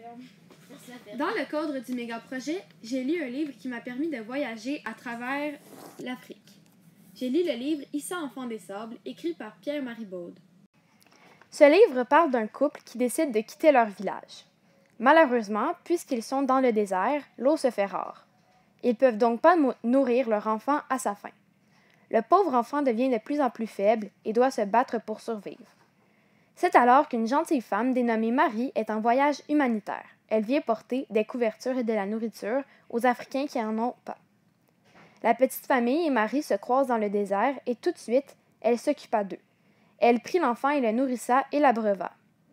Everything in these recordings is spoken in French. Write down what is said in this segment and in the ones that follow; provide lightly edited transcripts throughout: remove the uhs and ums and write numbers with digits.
Dans le cadre du méga-projet, j'ai lu un livre qui m'a permis de voyager à travers l'Afrique. J'ai lu le livre « Issa, enfant des sables » écrit par Pierre-Marie Baude. Ce livre parle d'un couple qui décide de quitter leur village. Malheureusement, puisqu'ils sont dans le désert, l'eau se fait rare. Ils ne peuvent donc pas nourrir leur enfant à sa faim. Le pauvre enfant devient de plus en plus faible et doit se battre pour survivre. C'est alors qu'une gentille femme dénommée Marie est en voyage humanitaire. Elle vient porter des couvertures et de la nourriture aux Africains qui n'en ont pas. La petite famille et Marie se croisent dans le désert et tout de suite, elle s'occupa d'eux. Elle prit l'enfant et le nourrissa et l'abreuva.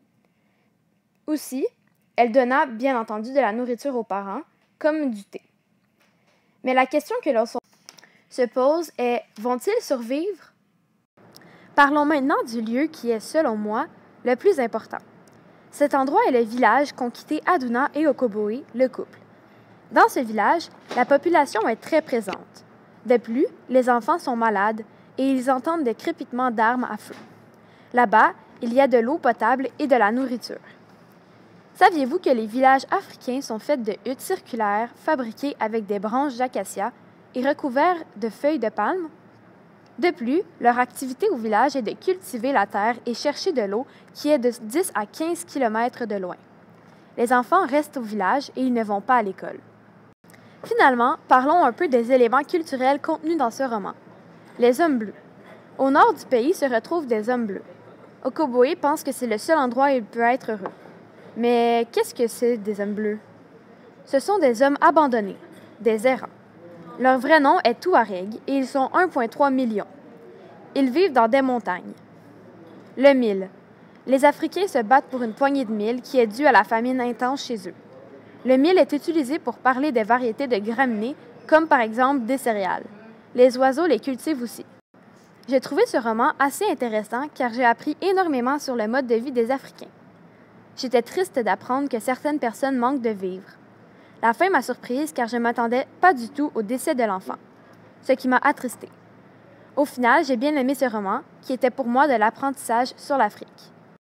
Aussi, elle donna, bien entendu, de la nourriture aux parents, comme du thé. Mais la question que l'on se pose est, vont-ils survivre? Parlons maintenant du lieu qui est, selon moi, le plus important. Cet endroit est le village qu'ont quitté Aduna et Okoboé, le couple. Dans ce village, la population est très présente. De plus, les enfants sont malades et ils entendent des crépitements d'armes à feu. Là-bas, il y a de l'eau potable et de la nourriture. Saviez-vous que les villages africains sont faits de huttes circulaires fabriquées avec des branches d'acacia et recouverts de feuilles de palme? De plus, leur activité au village est de cultiver la terre et chercher de l'eau qui est de 10 à 15 km de loin. Les enfants restent au village et ils ne vont pas à l'école. Finalement, parlons un peu des éléments culturels contenus dans ce roman. Les hommes bleus. Au nord du pays se retrouvent des hommes bleus. Okoboé pense que c'est le seul endroit où il peut être heureux. Mais qu'est-ce que c'est des hommes bleus? Ce sont des hommes abandonnés, des errants. Leur vrai nom est Touareg et ils sont 1,3 million. Ils vivent dans des montagnes. Le mil. Les Africains se battent pour une poignée de mil qui est due à la famine intense chez eux. Le mil est utilisé pour parler des variétés de graminées, comme par exemple des céréales. Les oiseaux les cultivent aussi. J'ai trouvé ce roman assez intéressant car j'ai appris énormément sur le mode de vie des Africains. J'étais triste d'apprendre que certaines personnes manquent de vivre. La fin m'a surprise car je ne m'attendais pas du tout au décès de l'enfant, ce qui m'a attristée. Au final, j'ai bien aimé ce roman, qui était pour moi de l'apprentissage sur l'Afrique.